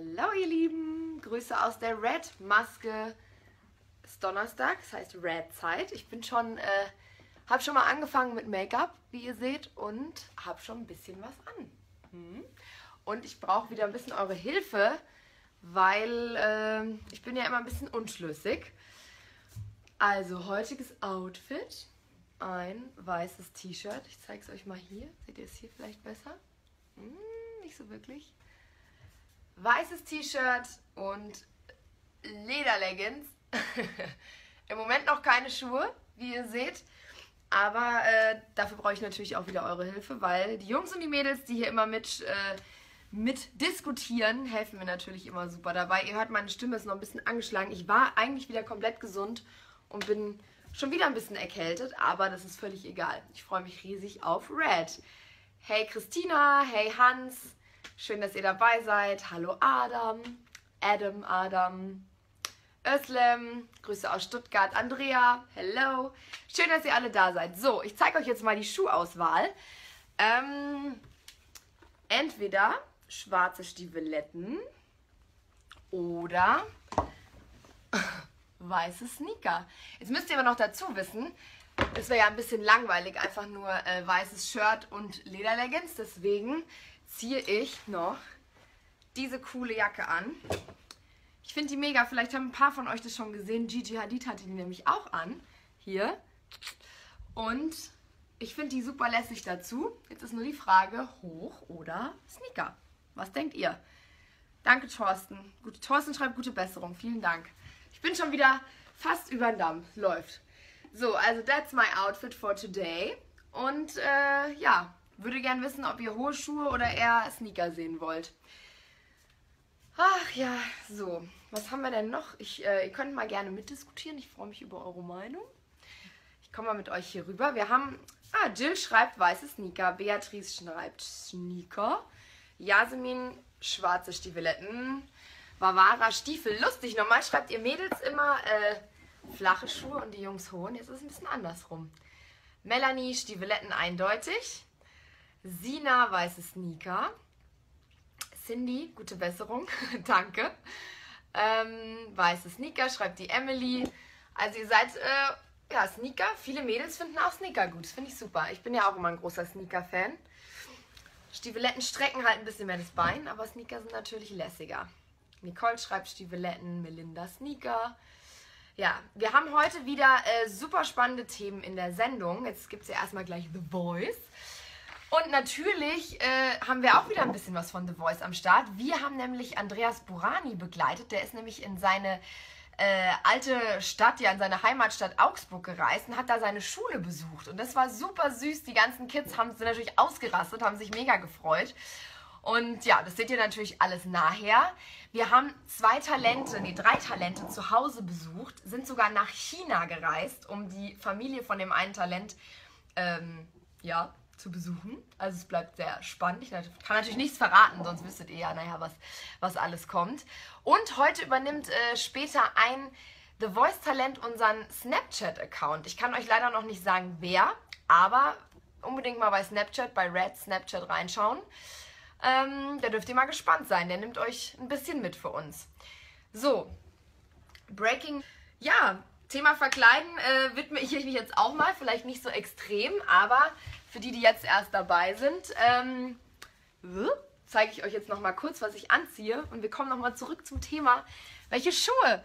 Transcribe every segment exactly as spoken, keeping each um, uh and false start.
Hallo ihr Lieben, Grüße aus der Red Maske. Es ist Donnerstag, das heißt Red Zeit. Ich bin schon, äh, habe schon mal angefangen mit Make-up, wie ihr seht, und habe schon ein bisschen was an. Hm. Und ich brauche wieder ein bisschen eure Hilfe, weil äh, ich bin ja immer ein bisschen unschlüssig. Also heutiges Outfit, ein weißes T-Shirt. Ich zeige es euch mal hier. Seht ihr es hier vielleicht besser? Hm, nicht so wirklich. Weißes T-Shirt und Lederleggings. Im Moment noch keine Schuhe, wie ihr seht. Aber äh, dafür brauche ich natürlich auch wieder eure Hilfe, weil die Jungs und die Mädels, die hier immer mit, äh, mit diskutieren, helfen mir natürlich immer super dabei. Ihr hört, meine Stimme ist noch ein bisschen angeschlagen. Ich war eigentlich wieder komplett gesund und bin schon wieder ein bisschen erkältet, aber das ist völlig egal. Ich freue mich riesig auf Red. Hey Christina, hey Hans. Schön, dass ihr dabei seid. Hallo Adam, Adam, Adam, Özlem, Grüße aus Stuttgart, Andrea, hello. Schön, dass ihr alle da seid. So, ich zeige euch jetzt mal die Schuhauswahl. Ähm, entweder schwarze Stiefeletten oder weiße Sneaker. Jetzt müsst ihr aber noch dazu wissen, es wäre ja ein bisschen langweilig, einfach nur äh, weißes Shirt und Lederleggings. Deswegen ziehe ich noch diese coole Jacke an. Ich finde die mega, vielleicht haben ein paar von euch das schon gesehen. Gigi Hadid hatte die nämlich auch an. Hier. Und ich finde die super lässig dazu. Jetzt ist nur die Frage, hoch oder Sneaker? Was denkt ihr? Danke Thorsten. Gut, Thorsten schreibt gute Besserung. Vielen Dank. Ich bin schon wieder fast über den Damm. Läuft. So, also that's my outfit for today. Und äh, ja, würde gern wissen, ob ihr hohe Schuhe oder eher Sneaker sehen wollt. Ach ja, so. Was haben wir denn noch? Ich, äh, ihr könnt mal gerne mitdiskutieren. Ich freue mich über eure Meinung. Ich komme mal mit euch hier rüber. Wir haben, ah, Jill schreibt weiße Sneaker. Beatrice schreibt Sneaker. Jasmin schwarze Stiefeletten. Vavara Stiefel. Lustig, normal schreibt ihr Mädels immer äh, flache Schuhe und die Jungs hohen. Jetzt ist es ein bisschen andersrum. Melanie Stiefeletten eindeutig. Sina weiße Sneaker. Cindy, gute Besserung, danke. Ähm, weiße Sneaker, schreibt die Emily. Also ihr seid, äh, ja, Sneaker. Viele Mädels finden auch Sneaker gut. Das finde ich super. Ich bin ja auch immer ein großer Sneaker-Fan. Stiefeletten strecken halt ein bisschen mehr das Bein, aber Sneaker sind natürlich lässiger. Nicole schreibt Stiefeletten, Melinda Sneaker. Ja, wir haben heute wieder äh, super spannende Themen in der Sendung. Jetzt gibt es ja erstmal gleich The Voice. Und natürlich äh, haben wir auch wieder ein bisschen was von The Voice am Start. Wir haben nämlich Andreas Burani begleitet. Der ist nämlich in seine äh, alte Stadt, ja in seine Heimatstadt Augsburg gereist und hat da seine Schule besucht. Und das war super süß. Die ganzen Kids haben sind natürlich ausgerastet, haben sich mega gefreut. Und ja, das seht ihr natürlich alles nachher. Wir haben zwei Talente, nee, drei Talente zu Hause besucht, sind sogar nach China gereist, um die Familie von dem einen Talent, ähm, ja, zu besuchen. Also es bleibt sehr spannend. Ich kann natürlich nichts verraten, sonst wüsstet ihr ja, naja, was, was alles kommt. Und heute übernimmt äh, später ein The Voice-Talent unseren Snapchat-Account. Ich kann euch leider noch nicht sagen, wer, aber unbedingt mal bei Snapchat, bei Red Snapchat reinschauen. Ähm, da dürft ihr mal gespannt sein. Der nimmt euch ein bisschen mit für uns. So, Breaking, ja, Thema Verkleiden äh, widme ich mich jetzt auch mal. Vielleicht nicht so extrem, aber für die, die jetzt erst dabei sind, ähm, zeige ich euch jetzt noch mal kurz, was ich anziehe. Und wir kommen noch mal zurück zum Thema, welche Schuhe?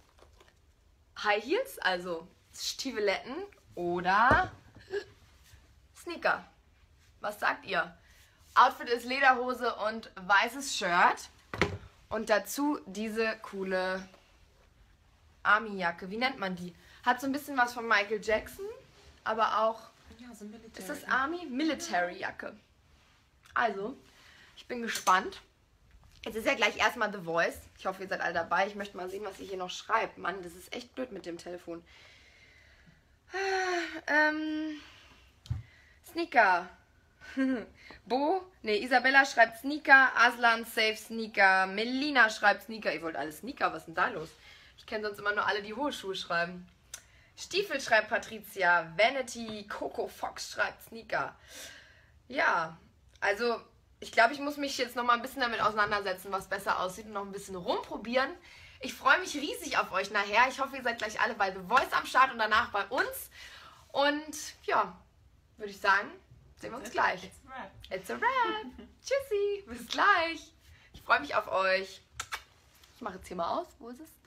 High Heels, also Stiefeletten oder Sneaker? Was sagt ihr? Outfit ist Lederhose und weißes Shirt. Und dazu diese coole Army-Jacke. Wie nennt man die? Hat so ein bisschen was von Michael Jackson, aber auch... Ja, so Military. Ist das Army? Military-Jacke. Also, ich bin gespannt. Jetzt ist ja gleich erstmal The Voice. Ich hoffe, ihr seid alle dabei. Ich möchte mal sehen, was ihr hier noch schreibt. Mann, das ist echt blöd mit dem Telefon. Ähm, Sneaker. Bo, ne, Isabella schreibt Sneaker. Aslan safe Sneaker. Melina schreibt Sneaker. Ihr wollt alle Sneaker, was ist denn da los? Ich kenne sonst immer nur alle, die hohe Schuhe schreiben. Stiefel schreibt Patricia, Vanity, Coco Fox schreibt Sneaker. Ja, also ich glaube, ich muss mich jetzt noch mal ein bisschen damit auseinandersetzen, was besser aussieht und noch ein bisschen rumprobieren. Ich freue mich riesig auf euch nachher. Ich hoffe, ihr seid gleich alle bei The Voice am Start und danach bei uns. Und ja, würde ich sagen, sehen wir uns gleich. It's a wrap. It's a wrap. Tschüssi, bis gleich. Ich freue mich auf euch. Ich mache jetzt hier mal aus. Wo ist es?